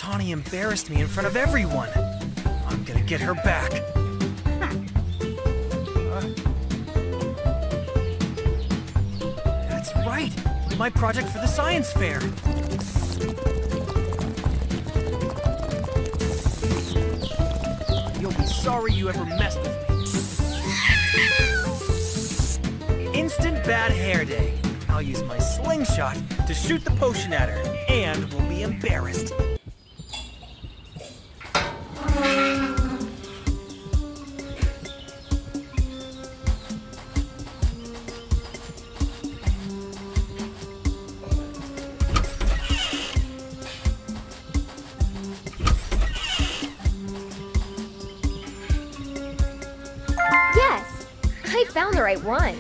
Tani embarrassed me in front of everyone. I'm gonna get her back. That's right! My project for the science fair. You'll be sorry you ever messed with me. Instant bad hair day. I'll use my slingshot to shoot the potion at her, and we'll be embarrassed. Yes! I found the right one.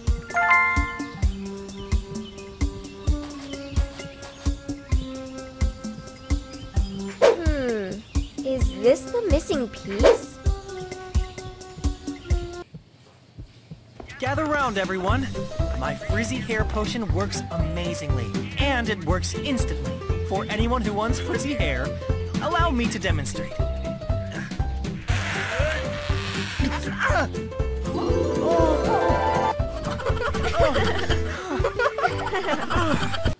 Is this the missing piece? Gather round, everyone. My frizzy hair potion works amazingly, and it works instantly. For anyone who wants frizzy hair, allow me to demonstrate. Oh.